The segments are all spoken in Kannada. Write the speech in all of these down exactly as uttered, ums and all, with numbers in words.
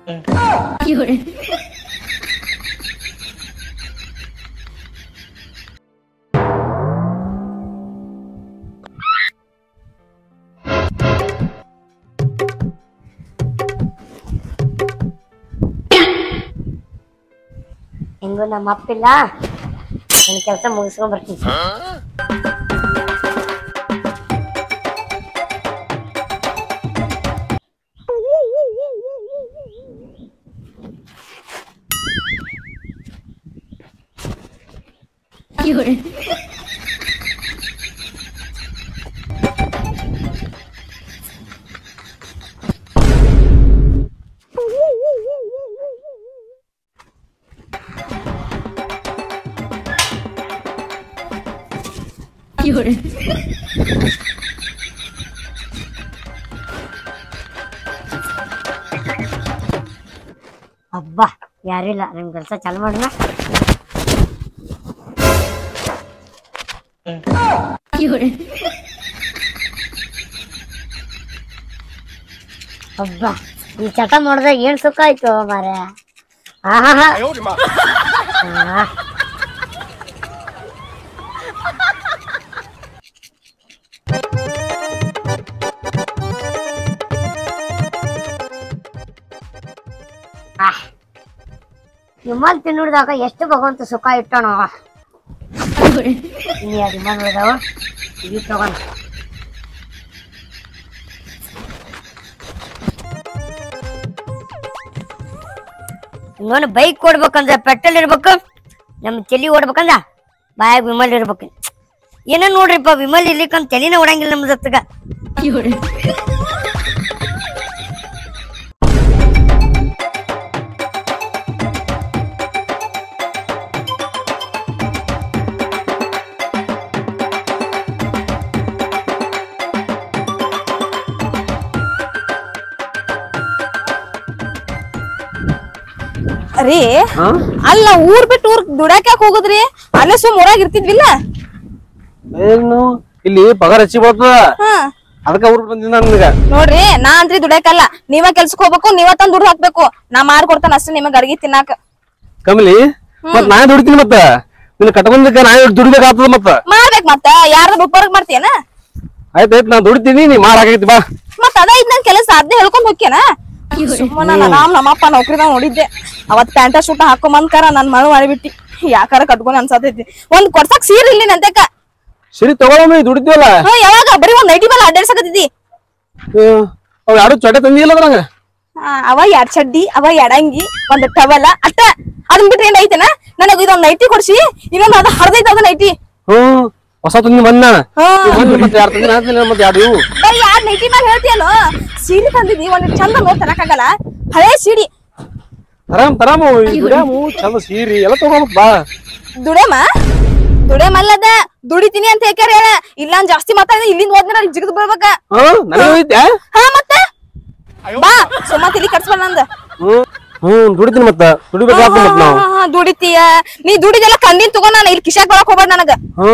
ಹೆಂಗೋ ನಮ್ಮ ಅಪ್ಪಿಲ್ಲ ನನ್ನ ಕೆಲಸ ಮುಗಿಸ್ಕೊಂಡ್ ಬರ್ತೀನಿ. ಅಬ್ಬಾ ಯಾರಿಲ್ಲ, ನಿಮ್ ಕೆಲಸ ಚಾಲು ಮಾಡೋಣ. ಅಬ್ಬಾ ಈ ಚಟ ಮಾಡಿದ್ರೆ ಏನ್ ಸುಖ ಆಯ್ತು ಮಾರ. ಆಹಾ ವಿಮಲ್ ತಿನ್ನುಡ್ದಾಗ ಎಷ್ಟು ಭಗವಂತ ಸುಖ ಇಟ್ಟಣ. ವಿಮಲ್ ನೋಡಿದಾವ ಇದು ತಗೋಣ. ಇನ್ನೊಂದು ಬೈಕ್ ಓಡ್ಬೇಕಂದ್ರ ಪೆಟ್ರೋಲ್ ಇರ್ಬೇಕು, ನಮ್ ತಲಿ ಓಡ್ಬೇಕಂದ್ರ ಬಾಯಾಗ ವಿಮಲ್ ಇರ್ಬೇಕು. ಏನ ನೋಡ್ರಿಪ್ಪ ವಿಮಲ್ ಇರ್ಲಿಕ್ಕಂತ ತಲಿನ ಓಡಂಗಿಲ್ಲ ನಮ್ದು ಹತ್ತಗ. ರೀ ಅಲ್ಲ ಊರ್ ಬಿಟ್ಟು ಊರ್ ದುಡಾಕ ಹೋಗುದ್ರಿ, ಅಲ್ಲೇ ಸುಮ್ ಊರಾಗ ಇರ್ತಿದ್ವಿಲ್ಲ. ಏನು ಇಲ್ಲಿ ಪಗಾರ ಹೆಚ್ಚಿ ಬರ್ತದ, ಅದಕ್ಕ ಊರ್ ಬಂದಿನ ನನಗ. ನೋಡ್ರಿ ನಾ ಅಂತ್ರಿ ದುಡಾಕಲ್ಲ, ನೀವ ಕೆಲ್ಸಕ್ ಹೋಗ್ಬೇಕು, ನೀವ ತಂದ್ ದುಡ್ಡು ಹಾಕ್ಬೇಕು. ನಾ ಮಾಡ್ಕೊಡ್ತಾನ ಅಷ್ಟೇ ನಿಮಗ್ ಅಡ್ಗಿ ತಿನ್ನಾಕ. ಕಮಲಿ ಮತ್ ನಾ ದುಡಿತೀನಿ, ಮತ್ತ ನಿನ್ ಕಟ್ಕೊಂಡಕ್ಕ ನಾ ದುಡಿಬೇಕಾಗ್ತದ. ಮತ್ತ ಮಾಡ್ಬೇಕ್, ಮತ್ತ ಯಾರ್ದ ಬಿಪ್ಪರ್ಗ್ ಮಾಡ್ತೀಯನ? ಆಯ್ತಾಯ್ತು ನಾ ದುಡಿತೀನಿ, ನೀ ಮಾಡಾಕೈತಿ ಬಾ. ಮತ್ ಅದ ಇದ್ ನನ್ ಕೆಲಸ ಅದ್ನೇ ಹೇಳ್ಕೊಂಡ್ ಹೋಗ್ಯನ. ನಾಮ್ ನಮ್ಮಪ್ಪ ನೌಕರಿದಾಗ ನೋಡಿದ್ದೆ, ಅವತ್ ಪ್ಯಾಂಟ ಶೂಟ ಹಾಕೊಂಬಂದ್ಕಾರ ನನ್ ಮಳು ಮಾಡಿಬಿಟ್ಟಿ. ಯಾಕಾರ ಕಟ್ಕೊಂಡ್ ಅನ್ಸತೈತಿ. ಒಂದ್ ಕೊಡ್ಸಕ್ ಸೀರೆ ಇಲ್ಲಿ ನಂತಕ ಸರಿ ತಗೊಳಮ್ಮ, ದುಡಿತೀವಲ್ಲ. ಯಾವಾಗ ಬರೀ ಒಂದ್ ನೈಟಿ ಮೇಲೆ ಅಡ್ಡಾಡ್ಸಕತ್ತಿದ್ದಿ. ಅವ್ ಯಾರು ಚೊಟ್ಟೆ ತಂದಿಲ್ಲ ಅದ್ರಂಗ. ಅವ ಎರಡ್ ಚಡ್ಡಿ, ಅವ ಎಡಂಗಿ, ಒಂದ್ ಟವಲ ಅಟ್ಟ. ಅದನ್ ಬಿಟ್ರೆ ಏನ್ ಐತೆನ, ನನಗ ಇದೊಂದ್ ನೈಟಿ ಕೊಡ್ಸಿ, ಇನ್ನೊಂದ್ ಅದ ಹರ್ದೈತ ಅದ ನೈಟಿ. ಹ್ಮ್ ಹೊಸ ತಂದಿ ಬಂದ ಮತ್ತೆ ಯಾರು ತಂದಿನ ಮತ್ತೆ ಯಾರು ಇವು ಬರೀ ಯಾರ್ ನೈಟಿ ಮ್ಯಾಗ ಹೇಳ್ತೀಯಲ್ಲೋ. ಸೀರೆ ತಂದಿದ್ದಿ, ಒಂದ್ ಚಂದ ನೋಡ್ ತರಕಾಗಲ್ಲ. ಹಳೆ ಸೀಡಿ ತರಾಮ್ ತರಾಮ ದುಡ್ಯಾಮು ಚಂದ ಸೀರಿ ಎಲ್ಲ ತಗೊಂಡ್ ಬಾ. ದುಡೇಮ ದುಡೇಮಲ್ಲದ ದುಡಿತೀನಿ ಅಂತ ಹೇಳ್ಯಾರ. ಹೇಳ ಇಲ್ಲ ಜಾಸ್ತಿ ಮಾತಾಡಿದ್ರೆ ಇಲ್ಲಿಂದ ಹೋದ್ನ ಜಿಗದ್ ಬರ್ಬೇಕ. ಹಾ ಮತ್ತೆ ಬಾ ಸುಮ್ಮ ತಿಳಿ ಕಟ್ಸ್ಬಾರ ನಂದ. ಹ್ಮ್ ದುಡಿತೀನಿ ಮತ್ತ ದುಡಿಬೇಕಾಗ್ತದ ಮತ್ತ ನಾವು. ದುಡಿತೀಯ ನೀ ದುಡಿದೆಲ್ಲ ಕಂದಿನ್ ತಗೋ, ನಾನು ಇಲ್ಲಿ ಕಿಶಾಕ್ ಬರಕ್ ಹೋಗ್ಬೇಡ ನನಗ.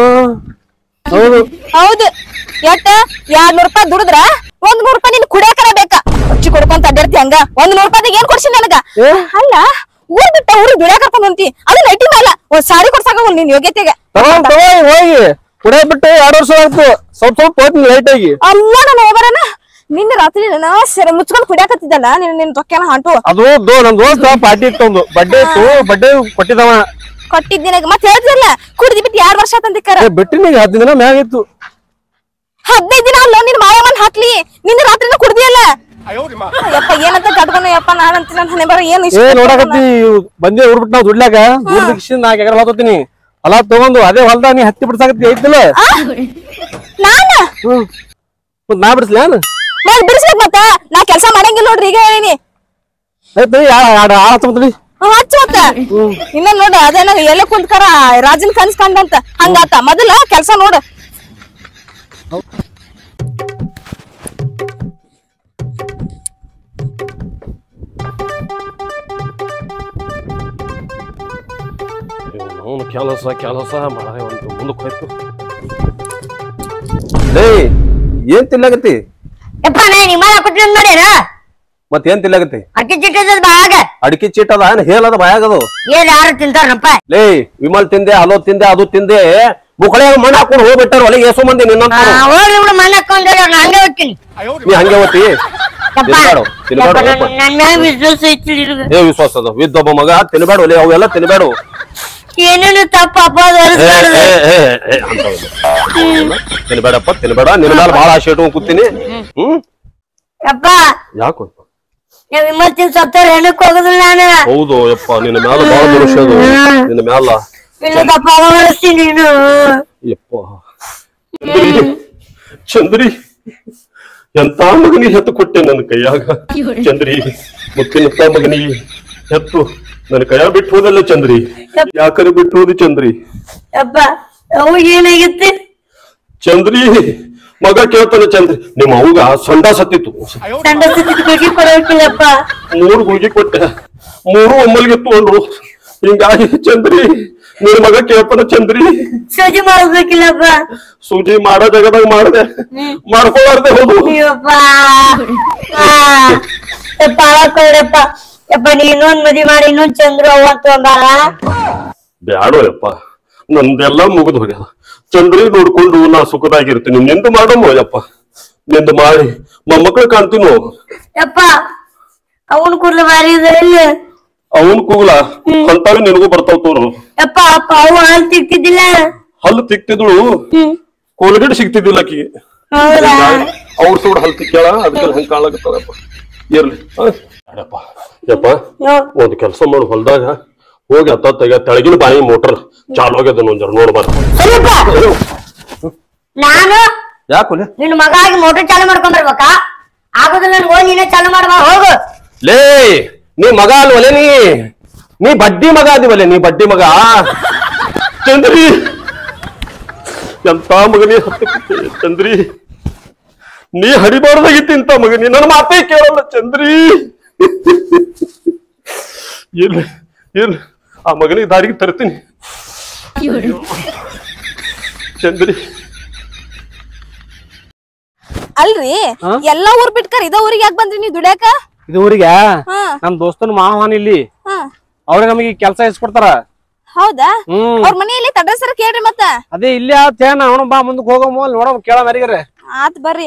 ಹೌದು ಹೌದು ಎಷ್ಟ ಎರಡ್ ನೂರ್ ರೂಪಾಯಿ ದುಡಿದ್ರ ಒಂದ್ ನೂರ್ ರೂಪಾಯಿ ನಿನ್ ಕುಡಿಯಾಕರ ಬೇಕಾ? ಹಚ್ಚಿ ಕೊಡ್ಕೊಂತ ಅಡ್ಡಾಡ್ತಿ ಹಂಗ. ಒಂದ್ ನೂರ್ ರೂಪಾಯಿದಾಗ ಏನ್ ಕೊಡ್ಸಿ ನನಗ? ಅಲ್ಲ ಊರ್ ಬಿಟ್ಟ ಊರಿಗೆ ದುಡಿಯಾಕ ಕರ್ಕೊಂಡ್ ಹೊಂಟಿ, ಅದು ನೈಟಿ ಮೇಲ ಒಂದ್ ಸಾರಿ ಕೊಡ್ಸಾಕ ನಿನ್ ಯೋಗ್ಯತೆಗೆ. ಹೋಗಿ ಕುಡಿಯ ಬಿಟ್ಟು ಎರಡ್ ವರ್ಷ ಆಯ್ತು, ಸ್ವಲ್ಪ ಸ್ವಲ್ಪ ಹೋಗ್ತೀನಿ ಲೈಟ್ ಆಗಿ. ಅಲ್ಲ ನಾನು ಹೋಗರನ ನಿನ್ನ ರಾತ್ರಿ ಸರಿ ಮುಚ್ಕೊಂಡ್ ಕುಡಿಯಾಕತ್ತಿದ್ದಲ್ಲ ನಿನ್ ನಿನ್ ರೊಕ್ಕನ ಹಾಂಟು. ಅದು ನಮ್ ದೋಸ್ತ ಪಾರ್ಟಿ ಇತ್ತು, ಒಂದು ಬಡ್ಡೆ ಇತ್ತು, ಬಡ್ಡೆ ಕೊಟ್ಟಿದವ. ಕೊಟ್ಟಿದ್ದಿನ ಮತ್ ಹೇಳ್ತಿರಲ್ಲ ಕುಡಿದಿ ಬಿಟ್ಟು ಎರಡ್ ವರ್ಷ ತಂದಿಕ್ಕಾರ. ಬಿಟ್ಟಿನಿ ಹದಿನೈದು ದಿನ ಮ್ಯಾಗ ಇತ್ತು. ಹದಿನೈದು ದಿನ ಅಲ್ಲ ನಿನ್ ಮಾಯಮ್ಮನ್ ಹಾಕ್ಲಿ, ನಿನ್ನ ರಾತ್ರಿನ ಕುಡ್ದಿಯಲ್ಲ. ಯಪ್ಪ ಏನಂತ ಕಟ್ಕೊಂಡು ಯಪ್ಪ ನಾನ್ ಅಂತೀನಿ ಅಂತ ಬರ ಏನ್ ಏ ನೋಡಕತ್ತಿ ಬಂದೇ ಊರ್ಬಿಟ್ಟು ನಾವ್ ದುಡ್ಲಾಕ ದುಡ್ಡು ನಾಕ್ ಎಕರೆ ಹೊಲತೀನಿ ಹೊಲ ತಗೊಂಡು ಅದೇ ಹೊಲ್ದಾಗ ನೀ ಹತ್ತಿ ಬಿಡ್ಸಾಕತ್ತಿ ಐತಿಲ್ಲ ನಾನ ಹ್ಮ್ ಮತ್ ನಾ ಬಿಡಿಸ್ಲ ನಾನ್ ಬಿಡಿಸ್ಬೇಕು ಮತ್ತ ನಾ ಕೆಲಸ ಮಾಡಂಗಿಲ್ಲ ನೋಡ್ರಿ ಈಗ ಹೇಳಿನಿ. ಆಯ್ತು ಆಡ ಆಳತ್ತಲಿ ಹಚ್ಚ ಮತ್ತ ಇನ್ನ ನೋಡ ಅದೇನ ಎಲ್ಲ ಕುಂತ್ಕಾರ ರಾಜನ್ ಕನ್ಸ್ ಕಂಡಂತ ಹಂಗಾತ ಮೊದಲ ಕೆಲ್ಸ ನೋಡ. ಅವನು ಕೆಲಸ ಕೆಲಸ ಮಾಡದೆ ಒಂದು ಮುಂದಕ್ಕೆ ಹೋಯ್ತು. ಲೇ ಏನ್ ತಿನ್ನಕತ್ತಿ? ಯಪ್ಪ ನಾ ನಿಮ್ಮ ಕೊಟ್ಟಿನ ನೋಡ್ಯಾರ ಮತ್ ಏನ್ ತಿನ್ಲಾಗತ್ತಿ ಅಕ್ಕಿ ಚಿಟ್ಟದ ಬಾಯಾಗ ಅಡಿಕೆ ಚೀಟ್ ಅದ ಏನ್ ಹೇಳದ ಬಾಯಾಗದು ಏನ್ ಯಾರು ತಿಂತಾರಪ್ಪ ಲೇ ವಿಮಲ್ ತಿಂದೆ ಹಲೋ ತಿಂದೆ ಅದು ತಿಂದೆ ಮುಖಳೆ ಮಣ್ಣು ಹಾಕೊಂಡು ಹೋಗ್ಬಿಟ್ಟಾರ ಒಳಗೆ ಎಸು ಮಂದಿ ನಿನ್ನ ಹೋಗ್ಲಿ ಬಿಡು ಮನೆ ಹಾಕೊಂಡ್ರೆ ನಾನು ಹಂಗೆ ಹೋಗ್ತೀನಿ ನೀ ಹಂಗೆ ಓದ್ತಿ ತಿನ್ಬೇಡು ತಿನ್ಬೇಡು ನನ್ನ ಮ್ಯಾಗ ವಿಶ್ವಾಸ ಐತಿ ನಿನಗೆ. ಏ ವಿಶ್ವಾಸ ಅದ ವಿದ್ದೊಬ್ಬ ಮಗ ತಿನ್ಬೇಡು ಲೇ ಅವೆಲ್ಲ ತಿನ್ಬೇಡು ಏನೇನು ತಪ್ಪ ಅಪ್ಪ ಅದು ಹೊರಸ್ಬಾರ್ದು. ತಿನ್ಬೇಡಪ್ಪ ತಿನ್ಬೇಡ ನಿನ್ನ ಮೇಲೆ ಬಹಳ ಆಸೆ ಇಟ್ಕೊಂಡ್ ಕೂತೀನಿ ಹ್ಮ್ ಯಪ್ಪ ಯಾಕೋ ನಾವ್ ವಿಮರ್ತಿನ ಸತ್ತವ್ರ ಹೆಣಕ್ ಹೋಗುದಿಲ್ಲ ನಾನು ಹೌದು ಯಪ್ಪ ನಿನ್ನ ಮ್ಯಾಲ ಬಹಳ ದೃಶ್ಯ ಅದು ನಿನ್ನ ಮ್ಯಾಲ ಇಲ್ಲ ತಪ್ಪ ಹೊರಸ್ತೀನಿ ನೀನು ಯಪ್ಪ ಚಂದ್ರಿ ಎಂತ ಮಗನಿ ಹೆತ್ತು ಕೊಟ್ಟೆ ನನ್ನ ಕೈಯಾಗ ಚಂದ್ರಿ ಮುತ್ತಿನ ಮಗನಿ ಹೆತ್ತು ನನ್ನ ಕೈಯಾಗ ಬಿಟ್ಟು ಹೋದಲ್ಲ ಚಂದ್ರಿ ಯಾಕರೆ ಬಿಟ್ಟು ಹೋದಿ ಚಂದ್ರಿ ಯಪ್ಪ ಅವಾಗ ಏನಾಗಿತ್ತು ಚಂದ್ರಿ ಮಗ ಕೇಳ್ತಾನೆ ಚಂದ್ರಿ ನಿಮ್ಮ ಅವ್ಗ ಸೊಂಡ ಸತ್ತಿತ್ತು ಸಂಡ ಸತ್ತಿದ್ದು ಗುಳಿಗೆ ಕೊಡಬೇಕಿಲ್ಲಪ್ಪ ಮೂರು ಗುಳಿಗೆ ಕೊಟ್ಟೆ ಮೂರು ಒಮ್ಮಲ್ಗೆ ತಗೊಂಡ್ರು ಹಿಂಗಾಗಿ ಚಂದ್ರಿ ನಿನ್ ಮಗ ಕೇಳ್ತಾನ ಚಂದ್ರಿ ಸೂಜಿ ಮಾಡ್ಬೇಕಿಲ್ಲಪ್ಪ ಸೂಜಿ ಮಾಡೋ ಜಗದಾಗ ಮಾಡ್ದೆ ಮಾಡ್ಕೊಳಾರ್ದೆ ಹೋದು ಅಯ್ಯಪ್ಪ ಯಪ್ಪ ಕೊಡಪ್ಪ ಯಪ್ಪ ನೀ ಇನ್ನೊಂದ್ ಮದಿ ಮಾಡಿ ಇನ್ನೊಂದ್ ಚಂದ್ರ ಅವ್ವ ತಗೊಂಡಾರ ಬ್ಯಾಡೋ ಯಪ್ಪ ನಂದೆಲ್ಲ ಮುಗಿದು ಹೋಗ್ಯದ ಚಂದ್ರಿ ನೋಡ್ಕೊಂಡು ನಾ ಸುಖದಾಗಿರ್ತೀನಿ ನಿಂದು ಮಾಡಮ್ಮ ಯಪ್ಪ ನಿಂದು ಮಾಡಿ ಮೊಮ್ಮಕ್ಳು ಕಾಣ್ತೀನೋ ಯಪ್ಪ ಅವನ್ ಕೂರ್ಲ ಬಾರಿ ಇಲ್ಲ ಅವನ್ ಕೂಗ್ಲ ಅಂತಾವೆ ನಿನಗೂ ಬರ್ತಾವ ತೋರು ಯಪ್ಪ ಅಪ್ಪ ಅವು ಹಾಲು ತಿಕ್ತಿದ್ದಿಲ್ಲ ಹಲ್ಲು ತಿಕ್ತಿದ್ಳು ಕೋಲ್ಗೇಟ್ ಸಿಗ್ತಿದ್ದಿಲ್ಲ ಆಕಿಗೆ ಹೌದಾ ಅವ್ರ ಸೂಡ್ ಹಲ್ ತಿಕ್ಕ್ಯಾಳ ಅದಕ್ಕೆ ಹಂಗ ಕಾಣಕತ್ತದಪ್ಪ ಇರ್ಲಿ ಅಡಪ್ಪ ಯಪ್ಪ ಒಂದ್ ಕೆಲ್ಸ ಮಾಡು ಹೊಲ್ದಾಗ ಹೋಗಿ ಅತ್ತ ತೆಗ ತೆಳಗಿನ ಬಾಯಿ ಮೋಟರ್ ಚಾಲು ಆಗ್ಯದ ಒಂದ್ ಜರ ನೋಡ್ಬಾರ ನಾನು ಯಾಕೊಲೆ ನಿನ್ ಮಗ ಆಗಿ ಮೋಟರ್ ಚಾಲು ಮಾಡ್ಕೊಂಡ್ ಬರ್ಬೇಕಾ ಆಗುದಿಲ್ಲ ಹೋಗಿ ನೀನೇ ಚಾಲು ಮಾಡ್ಬಾ ಹೋಗು ಲೇ ನೀ ಮಗ ಅಲ್ವಲೆ ನೀ ನೀ ಬಡ್ಡಿ ಮಗ ಅದಿವಲೆ ನೀ ಬಡ್ಡಿ ಮಗ ಚಂದ್ರಿ ಎಂತ ಮಗನಿ ಹತ್ತ ಚಂದ್ರಿ ನೀ ಹರಿಬಾರ್ದಾಗಿತ್ತು ಇಂತ ಮಗನಿ ನನ್ನ ಮಾತೇ ಕೇಳಲ್ಲ ಚಂದ್ರಿ ಇರ್ಲಿ ಇರ್ಲಿ ಆ ಮಗನಿಗೆ ದಾರಿಗೆ ತರ್ತೀನಿ ಚಂದ್ರಿ ಅಲ್ರಿ ಎಲ್ಲಾ ಊರ್ ಬಿಟ್ಕರ್ ಇದ ಊರಿಗೆ ಯಾಕೆ ಬಂದ್ರಿ ನೀವ್ ದುಡ್ಯಾಕ ಇದು ಊರಿಗೆ ನಮ್ ದೋಸ್ತನ ಮಾವನ್ ಇಲ್ಲಿ ಅವ್ರಿಗೆ ನಮಗೆ ಕೆಲಸ ಇಸ್ಕೊಡ್ತಾರ ಹೌದಾ ಅವ್ರ ಮನೆಯಲ್ಲಿ ತಡ್ರ ಕೇಳ್ರಿ ಮತ್ತ ಅದೇ ಇಲ್ಲಿ ಆತ ಅವನು ಬಾ ಮುಂದಕ್ಕೆ ಹೋಗೋ ಮೂಲ್ ನೋಡ ಕೇಳ ಮರಿಗರೆ ಆತ್ ಬರ್ರಿ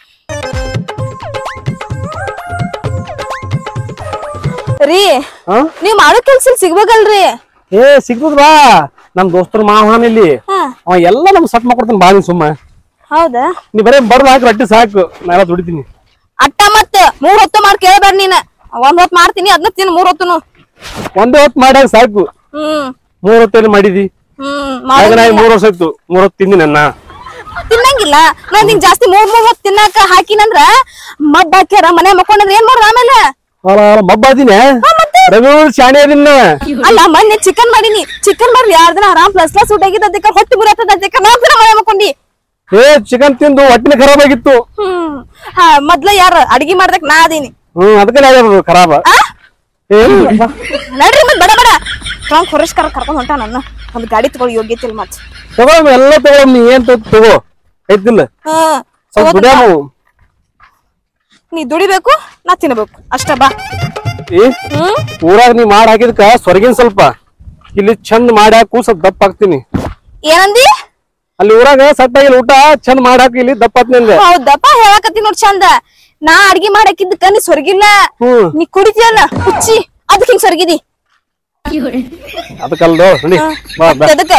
ರೀ ನೀವ್ ಮಾಡೋ ಕೆಲ್ಸ ಸಿಗ್ಬೇಕಲ್ರಿ ಏ ಸಿಗ್ತದ ಬಾ ನಮ್ ದೋಸ್ತರ ಮಾವನ್ ಇಲ್ಲಿ ಅವ ಎಲ್ಲ ನಮ್ ಸಟ್ ಮಾಡ್ಕೊಡ್ತಾನ ಬಾ ನೀ ಸುಮ್ಮ ಹೌದಾ ನೀ ಬರೇ ಬಡ್ದು ಹಾಕಿ ರೊಟ್ಟಿ ಸಾಕು ನಾ ಎಲ್ಲ ದುಡಿತೀನಿ ಅಟ್ಟ ಮತ್ತ ಮೂರ್ ಹೊತ್ತು ಮಾಡಿ ಕೇಳ್ಬೇಡ ನೀನ್ ಒಂದ್ ಹೊತ್ತು ಮಾಡ್ತೀನಿ ಅದನ್ನ ತಿನ್ ಮೂರ್ ಹೊತ್ತುನು ಒಂದೇ ಹೊತ್ತು ಮಾಡ್ಯಾಗ ಸಾಕು ಹ್ಮ್ ಮೂರ್ ಹೊತ್ತಲ್ಲಿ ಮಾಡಿದಿ ಹ್ಮ್ ಮೂರ್ ವರ್ಷ ಆಯ್ತು ಮೂರ್ ಹೊತ್ತು ತಿಂದಿ ನನ್ನ ತಿನ್ನಂಗಿಲ್ಲ ನಾನ್ ನಿಂಗ್ ಜಾಸ್ತಿ ಮೂರ್ ಮೂರ್ ಹೊತ್ತು ತಿನ್ನಾಕ ಹಾಕಿನಂದ್ರ ಮಬ್ಬ ಹಾಕ್ಯಾರ ಮನೆ ಮಕ್ಕೊಂಡ್ರ ಏನ್ ಮಾಡೋದು ಆಮೇಲೆ ಮಬ್ಬಾದಿನ ರವಿ ಶಾಣೆ ಅದಿನ ಅಲ್ಲ ಮೊನ್ನೆ ಚಿಕನ್ ಮಾಡೀನಿ ಚಿಕನ್ ಮಾಡ್ರಿ ಯಾರ್ ದಿನ ಆರಾಮ್ ಪ್ಲಸ್ ಪ್ಲಸ್ ಊಟ ಆಗಿದ್ದ ಹೊಟ್ಟೆ ಬುರತ್ತದ ನಾಲ್ಕು ದಿನ ಮನೆ ಮಕ್ಕೊಂಡಿ ಏ ಚಿಕನ್ ತಿಂದು ಹೊಟ್ಟಿನ ಖರಾಬ್ ಆಗಿತ್ತು ಹ್ಮ್ ಹಾ ಮೊದ್ಲ ಯಾರ ಅಡಿಗೆ ಮಾಡ್ದಕ್ ನಾ ಅದೀನಿ ಹ್ಮ್ ಅದಕ್ಕೆ ಖರಾಬ ನಡ್ರಿ ಮತ್ ಬಡ ಬಡ ಸ್ಟ್ರಾಂಗ್ ಹೊರಸ್ಕರ ಕರ್ಕೊಂಡ್ ಹೊಂಟ ನನ್ನ ಒಂದ್ ಗಾಡಿ ತಗೊಳ್ ಯೋಗ್ಯತೆ ಇಲ್ಲ ಮತ್ ತಗೋ ಎಲ್ಲ ತಗೋ ನೀ ಏನ್ ತಗೋ ಐತಿಲ್ಲ ಸ್ವಲ್ಪ ದುಡಿಯಾಮು ನೀ ದುಡಿಬೇಕು ನಾ ತಿನ್ಬೇಕು ಅಷ್ಟ ಬಾ ಊರಾಗ ನೀ ಮಾಡಿ ಹಾಕಿದ್ಕ ಸ್ವರ್ಗಿನ ಸ್ವಲ್ಪ ಇಲ್ಲಿ ಚಂದ ಮಾಡಿ ಹಾಕು ಸ್ವಲ್ಪ ದಪ್ಪ ಹಾಕ್ತೀನಿ ಏನಂದಿ ಅಲ್ಲಿ ಊರಾಗ ಸಟ್ಟ ಆಗಿಲ್ಲ ಊಟ ಚಂದ ಮಾಡಿ ಹಾಕಿ ಇಲ್ಲಿ ದಪ್ಪ ಹಾಕ್ತೀನಿ ಹೌದಪ್ಪ ಹೇಳಕತ್ತಿ ನೋಡ್ ಚಂದ ನಾ ಅಡ್ಗಿ ಮಾಡಾಕಿದ್ದಕ್ಕ ನೀ ಸ್ವರ್ಗಿಲ್ಲ ನೀ ಕುಡಿತಿಯಲ್ಲ ಹುಚ್ಚಿ ಅದಕ್ಕೆ ಹಿಂಗ್ ಸ್ವರ್ಗಿದಿ ಅದಕ್ಕಲ್ದು ಅದಕ್ಕ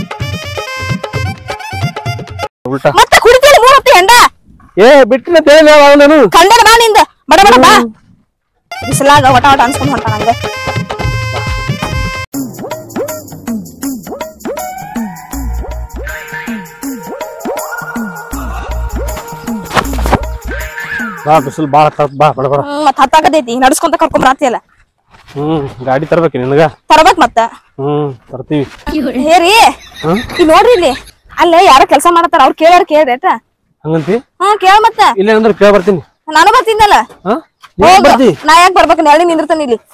ಮತ್ತೆ ಕುಡಿತಿಯಲ್ಲ ಮೂರ್ ಹೊತ್ತು ಹೆಂಡ ಏ ಬಿಟ್ಟಿನ ನಾನು ಕಂಡರ ಬಾ ನಿಂದ ಬಡ ಬಡ ಬಾ ಬಿಸಲಾಗ ಒಟ ಒಟ ಅನ್ಸ್ಕೊಂಡ್ ಹೊಂಟ ನಂಗ ಬಾ ಬಿಸಿಲು ಬಾಳ ಬಾ ಬಡ ಬಡ ಮತ್ ಹತ್ತಾಗದೈತಿ ನಡ್ಸ್ಕೊಂತ ಕರ್ಕೊಂಡ್ ಬರಾತಿಯಲ್ಲ ಹ್ಮ್ ಗಾಡಿ ತರ್ಬೇಕು ನಿನಗ ತರಬೇಕ್ ಮತ್ತ ಹ್ಮ್ ತರ್ತೀವಿ ಹೇರಿ ಇಲ್ಲಿ ನೋಡ್ರಿ ಇಲ್ಲಿ ಅಲ್ಲೇ ಯಾರ ಕೆಲಸ ಮಾಡತಾರ ಅವ್ರ ಕೇಳಾರ ಕೇಳ್ರಿ ಆಯ್ತಾ ಹಂಗಂತಿ ಹಾ ಕೇಳ ಮತ್ತ ಇಲ್ಲ ಅಂದ್ರೆ ಕೇಳ ಬರ್ತೀನಿ ನಾನು ಬರ್ತೀನಲ್ಲ ನಾ ಯಾಕೆ ಬರ್ಬೇಕು ನೆರಳಿ ನಿಂದಿರ್ತಾನೆ ಇಲ್ಲಿ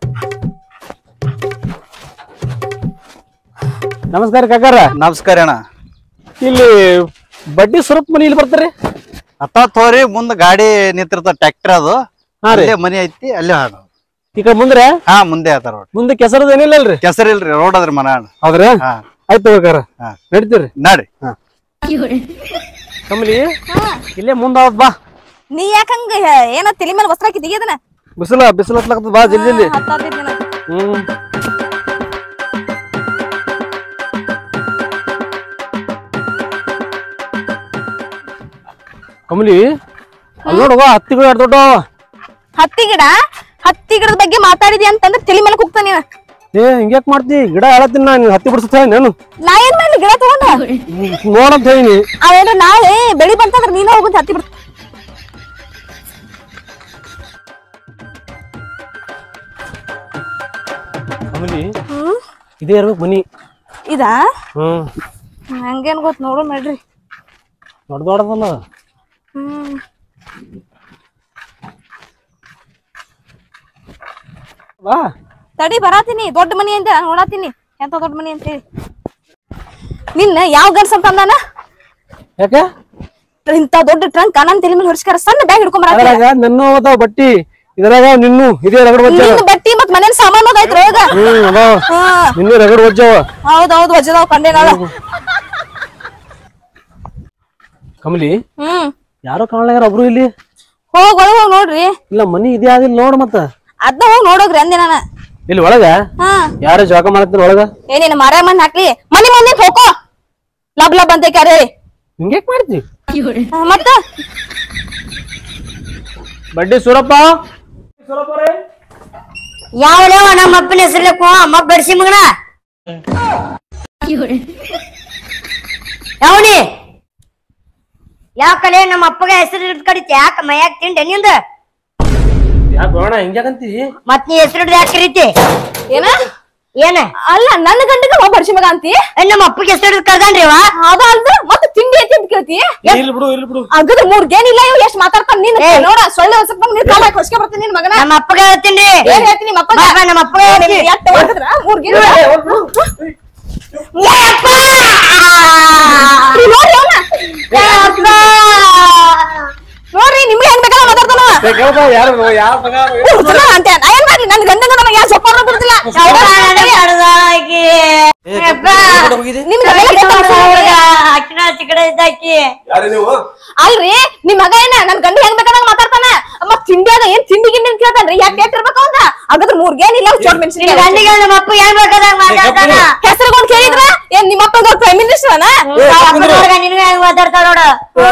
ನಮಸ್ಕಾರ ಕಾಕಾರ ನಮಸ್ಕಾರ ಅಣ್ಣ ಇಲ್ಲಿ ಬಡ್ಡಿ ಸ್ವರೂಪ್ ಮನಿ ಇಲ್ಲಿ ಬರ್ತಾರೆ ಅತ್ತ ತೋರಿ ಮುಂದ್ ಗಾಡಿ ನಿಂತಿರ್ತ ಟ್ರ್ಯಾಕ್ಟರ್ ಅದು ಅಲ್ಲೇ ಮನಿ ಐತಿ ಅಲ್ಲೇ ಹಾಡು ಈ ಕಡೆ ಮುಂದ್ರೆ ಹಾ ಮುಂದೆ ಆತಾರ ನೋಡ್ರಿ ಮುಂದೆ ಕೆಸರದ ಏನಿಲ್ಲಲ್ರಿ ಕೆಸರು ಇಲ್ರಿ ರೋಡ್ ಅದ್ರಿ ಮನ ಹೌದ್ರಾ ಹಾ ಆಯ್ತು ಬೇಕಾರ ಹಾ ನಡೀತೀವ್ರಿ ನಾಡ್ರಿ ಕಮಲಿ ಇಲ್ಲೇ ಮುಂದ ಬಾ ನೀ ಯಾಕಂಗ ಏನ ತಲಿ ಮೇಲೆ ವಸ್ತ್ರ ಹಾಕಿದ್ದೀಗ ಅದನ್ನ ಬಿಸಿಲ ಬಿಸಿಲ ಹತ್ಲಾಕತ್ತದ ಬಾ ಜಲ್ದಿ ಜಲ್ದಿ ಹತ್ತೈದು ದಿನ ಹ್ಮ್ ಕಮಲಿ ಅಲ್ಲಿ ನೋಡುವ ಹತ್ತಿಗಳು ಎರಡು ದೊಡ್ಡ ಹತ್ತಿ ಗಿಡ ಹತ್ತಿ ಗಿಡದ ಬಗ್ಗೆ ಮಾತಾಡಿದಿ ಅಂತಂದ್ರೆ ತಲಿ ಮೇಲೆ ಕುಗ್ತ ನೀನ ಏ ಹಿಂಗ್ಯಾಕ್ ಮಾಡ್ತಿ ಗಿಡ ಹೇಳತ್ತೀನಿ ನಾನು ಹತ್ತಿ ಬಿಡ್ಸುತ್ತ ನಾನು ನಾ ಏನ್ ಮಾಡ್ಲಿ ಗಿಡ ತಗೊಂಡ ನೋಡಂತ ಹೇಳಿನಿ ಅವೇನ ನಾಳೆ ಬೆಳಿ ಬಂತಂದ್ರ ನೀನ ಹೋಗುತ್ತ ಹತ್ತಿ ಬಿಡ್ತ ಕಮಲಿ ಇದೇ ಇರ್ಬೇಕು ಮನಿ ಇದಾ ಹ್ಮ್ ಹಂಗೇನ್ ಗೊತ್ತ ನೋಡು ನೋಡ್ರಿ ದೊಡ್ಡ ದೊಡ್ಡದಲ್ಲ ಹ್ಮ್ ಬಾ ತಡಿ ಬರಾತೀನಿ ದೊಡ್ಡ ಮನಿ ಅಂತ ನೋಡಾತೀನಿ ಎಂತ ದೊಡ್ಡ ಮನಿ ಅಂತ ಹೇಳಿ ನಿನ್ನ ಯಾವ ಗನ್ಸ್ ಅಂತ ಅಂದಾನ ಯಾಕೆ ಇಂತ ದೊಡ್ಡ ಟ್ರಂಕ್ ನನ್ ತಲೆ ಮೇಲೆ ಹೊರಿಸ್ಕಾರ ಸಣ್ಣ ಬ್ಯಾಗ್ ಹಿಡ್ಕೊಂಡ್ ಬರಾತೀನಿ ಅದ್ರಾಗ ನನ್ನ ಅದಾವ ಬಟ್ಟಿ ಇದ್ರಾಗ ನಿನ್ನು ಇದೇ ರಗಡ್ ವಜ್ಜಾವ ನಿನ್ನ ಬಟ್ಟಿ ಮತ್ ಮನೇಲಿ ಸಾಮಾನು ಅದಾಯ್ತ್ರ ಒಳಗ ಹ್ಮ್ ಅದಾವ ಹಾ ನಿನ್ನೆ ರಗಡ್ ವಜ್ಜಾವ ಹೌದೌದು ವಜ್ಜದಾವ್ ಕಂಡೆ ನಾಳ ಕಮಲಿ ಹ್ಮ್ ಯಾರೋ ಕಾಣಲಾಗ್ಯಾರ ಒಬ್ರು ಇಲ್ಲಿ ಹೋಗ್ ಒಳಗ್ ಹೋಗ್ ನೋಡ್ರಿ ಇಲ್ಲ ಮನಿ ಇದೆ ಆಗಿಲ್ಲ ನೋಡ್ ಮತ್ತ ಅದ್ನ ಹೋಗ್ ನೋಡೋಗ್ರಿ ಅಂದೆ ನಾನ ಇಲ್ಲಿ ಒಳಗ ಹಾ ಯಾರ ಜಳಕ ಮಾಡತ್ತೀರ ಒಳಗ ಏನೇನು ಮಾರ ಮಣ್ಣ್ ಹಾಕ್ಲಿ ಮನಿ ಮುಂದೆ ಹೋಗೋ ಲಬ್ ಲಬ್ ಅಂತ ಕ್ಯಾರೆ ಹಿಂಗ್ಯಾಕ್ ಮಾಡ್ತಿ ಮತ್ತ ಬಡ್ಡಿ ಸೂರಪ್ಪ ಯಾವಲೇವ ನಮ್ಮ ಅಪ್ಪನ ಹೆಸರ್ಲಕ್ಕೋ ಅಮ್ಮ ಬಡ್ಸಿ ಮಗನ ಯಾವನಿ ಯಾಕಲೆ ನಮ್ಮ ಅಪ್ಪಗ ಹೆಸರು ಹಿಡ್ದು ಕಡಿತ ಯಾಕ ಮೈಯಾಗ ತಿಂಡೆ ನಿಂದ ಯಾಕ ಬೇಡ ಹಿಂಗ್ಯಾಕಂತಿ ಮತ್ ನೀ ಹೆಸರು ಹಿಡ್ದು ಯಾಕೆ ಕರೀತಿ ಏನ ಏನ ಅಲ್ಲ ನನ್ನ ಗಂಡಗ ಹೋಗ್ ಬಡ್ಸಿ ಮಗ ಅಂತಿ ಏ, ನಮ್ಮ ಅಪ್ಪಗೆ ಹೆಸರು ಹಿಡ್ದು ಕರ್ದಾನ್ರಿ ಅವ ಅದ ಅಲ್ದ ಮತ್ತೆ ತಿಂಡಿ ಐತಿ ಅಂತ ಕೇಳ್ತಿ ಇಲ್ಲಿ ಬಿಡು ಇಲ್ಲಿ ಬಿಡು ಅಗದ ಮೂರ್ ಗೇನಿಲ್ಲ ಇವ್ ಎಷ್ಟ್ ಮಾತಾಡ್ತಾನ ನೀನ್ ನೋಡ ಸೊಳ್ಳೆ ಹೊಸಕ್ ನೀನ್ ಕಾಲ ಹೊಸ್ಕೆ ಬರ್ತೀನಿ ನಿನ್ ಮಗನ ನಮ್ಮ ಅಪ್ಪಗ ಹೇಳ್ತೀನಿ ಏನ್ ಹೇಳ್ತೀನಿ ನಿಮ್ಮ ಅಪ್ಪ ಬಾ, ಬಾ, ನಮ್ಮ ಅಪ್ಪಗ ಹೇಳ್ತೀನಿ ಎಷ್ಟ್ ಹೊಡೆದ್ರ ಮೂರ್ ಗೇನ್ ಏ ಅಪ್ಪ! ನೋಡ್ರಿ ಅವ್ನ ಏ ಅಪ್ಪ! ನೋಡ್ರಿ ನಿಮ್ಗೆ ಹೆಂಗ್ ಬೇಕಾದ ಮಾತಾಡ್ತಾನ ಯಾರು ಯಾವ ಮಗ ಅಂತ ನಾ ಏನ್ ಮಾಡ್ಲಿ ನನ್ ಗಂಡಗ ನನಗೆ ಯಾವ ಸೊಪ್ಪ ಬಿಡ್ತಿಲ್ಲ ಅವ್ವ ನನಗೆ ಹಡ್ದಾಕಿ. ಅಪ್ಪ! ನಿಮ್ಗೆ ಅಕ್ಕಿನ ಚಿಕಡೆ ಇದ್ದಾಕಿ ಯಾರೇ ನೀವು ಅಲ್ರಿ ನಿಮ್ ಮಗ ಏನ ನನ್ ಗಂಡ ಹೆಂಗ್ ಬೇಕಾದಂಗ ಮಾತಾಡ್ತಾನ ಮತ್ ತಿಂಡಿ ಅದ ಏನ್ ತಿಂಡಿ ಗಿಂಡಿ ಅಂತ ಕೇಳ್ತಾನ್ರಿ ಯಾಕೆ ಇರ್ಬೇಕು ಅಂತ ಹಾಗಾದ್ರೆ ಮೂರ್ ಗೇನ್ ಇಲ್ಲ ಚೋಟ್ ಮೆಣಸಿನ ನಿನ್ ಗಂಡಿಗೆ ನಮ್ಮ ಅಪ್ಪ ಏನ್ ಬೇಕಾದಾಗ ಮಾತಾಡ್ತಾನ ಹೆಸರುಗೊಂಡ್ ಕೇಳಿದ್ರ ಏನ್ ನಿಮ್ಮ ಅಪ್ಪ ಪ್ರೈಮ್ ಮಿನಿಸ್ಟರ್ ಅನ ನಿನ್ಗೆ ಹೆಂಗ್ ಮಾತಾಡ್ತಾಳ ನೋಡು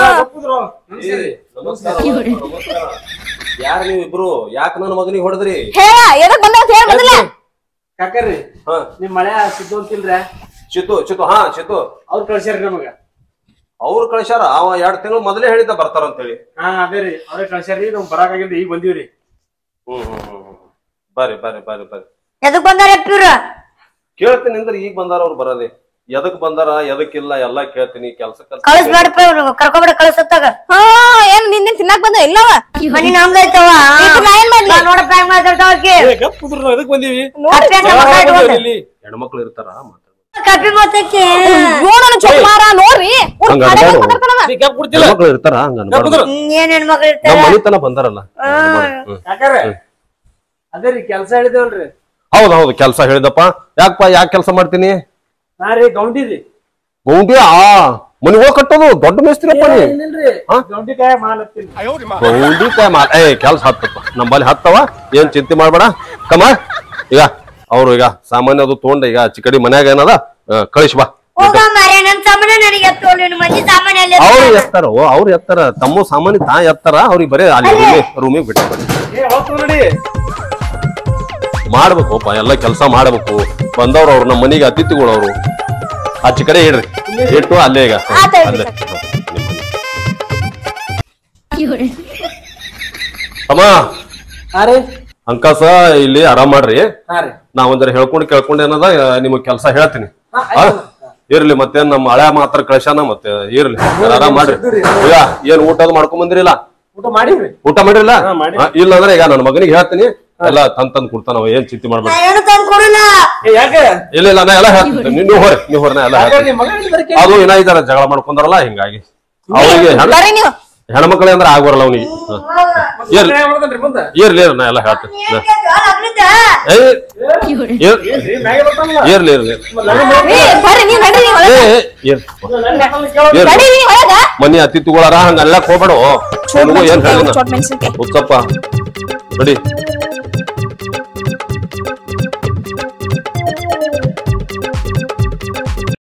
ಯಾರ ನೀವು ಇಬ್ರು ಯಾಕೆ ನನ್ನ ಮಗನಿಗೆ ಹೊಡೆದ್ರಿ ಹೇಳ ಎದಕ್ ಬಂದ ಅಂತ ಹೇಳ ಮೊದಲ ಕಾಕರ್ರಿ ಹಾ ನಿಮ್ ಮಳೆ ಸಿದ್ದು ಅಂತಿಲ್ರ ಚಿತ್ತು ಚಿತ್ತು ಹಾ ಚಿತ್ತು ಅವ್ರು ಕಳ್ಸ್ಯಾರಿ ನಮಗ ಅವ್ರು ಕಳ್ಸ್ಯಾರ ಅವ ಎರಡ್ ತಿಂಗಳು ಮೊದಲೇ ಹೇಳಿದ್ದ ಬರ್ತಾರ ಅಂತೇಳಿ ಹಾ ಅದೇ ರೀ ಅವ್ರೇ ಕಳ್ಸ್ಯಾರಿ ನಮ್ ಬರಾಕಾಗಿಲ್ರಿ ಈಗ ಬಂದೀವ್ರಿ ಹ್ಮ್ ಹ್ಮ್ ಹ್ಮ್ ಹ್ಮ್ ಬರ್ರಿ ಬರ್ರಿ ಬರ್ರಿ ಬರ್ರಿ ಎದಕ್ ಬಂದಾರ ಇವ್ರು ಕೇಳ್ತೀನಿ ಅಂದ್ರೆ ಈಗ ಬಂದಾರ ಅವ್ರು ಬರೋದೇ ಎದಕ್ ಬಂದಾರ ಎದಕ್ಕಿಲ್ಲ ಎಲ್ಲಾ ಕೇಳ್ತೀನಿ ಕೆಲ್ಸಕ್ಕೆ ಕಳಿಸ್ಬೇಡಪ್ಪ ಇವ್ರು ಕರ್ಕೊಂಬಿಡ ಕಳಿಸತ್ತಾಗ ಹಾ ಏನ್ ನಿನ್ನೆ ತಿನ್ನಾಕ್ ಬಂದ ಇಲ್ಲವ ಮನಿ ನಮ್ದೈತವ ನಾ ಏನ್ ಮಾಡ್ಲಿ ನೋಡಪ್ಪ ಹೆಂಗ್ ಮಾತಾಡ್ತಾವಕ್ಕೆ ಗಪ್ ಕುದ್ರು ಎದಕ್ ಬಂದೀವಿ ಹೆಣ್ಮಕ್ಳು ಇರ್ತಾರ ಕಪ್ಪಿ ಮಾತಕ್ಕೆ ನೋಡೋಣ ಚೊಕ್ಮಾರ ನೋಡ್ರಿ ಹಂಗ ಅನ್ಬ್ಯಾಡ್ರಿ. ಮಾತಾಡ್ತಾನವ ಗಪ್ ಕುಡ್ತಿಲ್ಲ ಹೆಣ್ಮಕ್ಳು ಇರ್ತಾರ ಹಂಗ ಅನ್ಬಾರ್ದು. ಏನ್ ಹೆಣ್ಮಕ್ಳು ಇರ್ತಾರ ನಮ್ಮ ಮನಿ ತನ ಬಂದಾರಲ್ಲ ಹ್ಮ್. ಕಾಕರ್ರೆ ಅದೇ ರೀ ಕೆಲ್ಸ ಹೇಳಿದೇವಲ್ರಿ ಹೌದ್ ಹೌದು ಕೆಲ್ಸ ಹೇಳಿದಪ್ಪ ಯಾಕಪ್ಪ ಯಾಕೆ ಕೆಲಸ ಮಾಡ್ತೀನಿ ನಾ ರೀ ಗೌಂಡಿ ರೀ ಗೌಂಡಿ ಆ ಮನಿ ಹೋಗ್ ಕಟ್ಟೋದು ದೊಡ್ಡ ಮೇಸ್ತ್ರಿಯಪ್ಪ ನೀ ಏನಿಲ್ರಿ ಹಾ? ಗೌಂಡಿ ಕಾಯ ಮಾಡತ್ತೀನಿ ಗೌಂಡಿ ಕಾಯಿ ಮಾ ಏ ಕೆಲ್ಸ ಹತ್ತಪ್ಪ ನಮ್ಮಲ್ಲಿ ಹತ್ತವ ಏನ್ ಚಿಂತೆ ಮಾಡ್ಬೇಡ ಕಮ್ಮ ಈಗ ಅವ್ರು ಈಗ ಸಾಮಾನ್ಯ ಅದು ತಗೊಂಡ ಈಗ ಚಿಕ್ಕಡಿ ಮನ್ಯಾಗ ಏನದ ಕಳಿಸ್ ಬಾ ಹೋಗ ಮಾರ್ಯ ನನ್ ಸಾಮಾನ್ಯ ನನಗೆ ಎತ್ತೋಳು ಮನಿ ಸಾಮಾನ್ಯ ಅಲ್ಲಿ ಅವ್ರು ಎತ್ತಾರ ಅವ್ರು ಎತ್ತಾರ ತಮ್ಮ ಸಾಮಾನ್ಯ ತಾ ಎತ್ತಾರ ಅವ್ರಿಗೆ ಬರೀ ಅಲ್ಲಿ ರೂಮಿಗೆ ಬಿಟ್ಟು ಬನ್ನಿ ಏ ಹೋಗ್ತು ನೋಡಿ ಮಾಡ್ಬೇಕುಪ್ಪ ಎಲ್ಲ ಕೆಲಸ ಮಾಡ್ಬೇಕು ಬಂದವ್ರು ಅವ್ರು ನಮ್ಮ ಮನೆಗೆ ಅತಿಥಿಗಳು ಅವರು ಆಚೆ ಕಡೆ ಇಡ್ರಿ ಇಟ್ಟು ಅಲ್ಲೇ ಈಗ ಅಲ್ಲೇ ಅಮ್ಮ ಹಾ ರೀ ಅಂಕಾಸ ಇಲ್ಲಿ ಆರಾಮ್ ಮಾಡ್ರಿ ಹಾ ರೀ ನಾ ಒಂದರ ಹೇಳ್ಕೊಂಡು ಕೇಳ್ಕೊಂಡು ಏನದ ನಿಮಗ್ ಕೆಲಸ ಹೇಳ್ತೀನಿ ಆ? ಇರ್ಲಿ ಮತ್ತೇನ್ ನಮ್ಮ ಹಳೆ ಮಾತ್ರ ಕಳ್ಸಾನ ಮತ್ತೆ ಇರ್ಲಿ ಆರಾಮ್ ಮಾಡ್ರಿ ಈಗ ಏನ್ ಊಟದ ಮಾಡ್ಕೊಂಡ್ ಬಂದಿರಿಲ್ಲ ಊಟ ಮಾಡಿವ್ರಿ ಊಟ ಮಾಡಿರಲ್ಲ ಹಾ, ಮಾಡಿ. ಇಲ್ಲ ಅಂದ್ರೆ ಈಗ ನನ್ನ ಮಗನಿಗೆ ಹೇಳ್ತೀನಿ ಎಲ್ಲ ತಂದ್ ತಂದ್ ಕೊಡ್ತಾನ ಏನ್ ಚಿಂತೆ ಮಾಡ್ಬೇಡ ಏನು ತಂದು ಕೊಡಲ್ಲ ಏ ಯಾಕೆ ಇಲ್ಲ ಇಲ್ಲ ನಾ ಎಲ್ಲ ಹೇಳ್ತೀನಿ ನೀವು ಹೊರ ನೀವು ಹೊರ ನಾ ಎಲ್ಲ ಯಾಕೆ ಹೇಳ್ತೀನಿ ನಿಮ್ ಮಗ ಏನ್ ಬರೀ ಅದು ಏನಾಯ್ತಾರ ಜಗಳ ಮಾಡ್ಕೊಂಡಾರಲ್ಲ ಹಿಂಗಾಗಿ ಅವ್ರಿಗೆ ಹೆಣ್- ಬರ್ರಿ ನೀವು ಹೆಣ್ಮಕ್ಳೆ ಅಂದ್ರೆ ಆಗ ಬರಲ್ಲ ಅವನಿಗೆ. ಇರ್ಲಿ ಇರ್ಲಿ ಇರ್ಲಿ ನಾ ಎಲ್ಲ ಹೇಳ್ತೇನೆ. ಇರ್ಲಿ ಇರ್ಲಿ ಮನಿ ಅತಿಥಿಗಳಾರ ಹಂಗ ಅಲ್ಲಕ್ ಹೋಗ್ಬೇಡ. ಏನ್ ಹೇಳಿ ಹುಚ್ಚಪ್ಪ ನಡಿ.